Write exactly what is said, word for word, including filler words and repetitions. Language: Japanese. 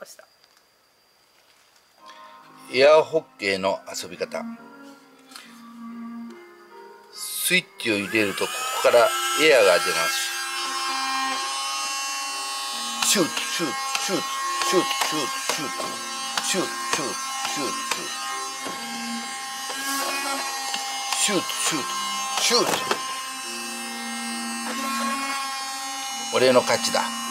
かした。 エアホッケーの遊び方。スイッチを入れるとここからエアが出ます。シュートシュートシュートシュートシュートシュートシュートシュートシュートシュートシュート。俺の勝ちだ。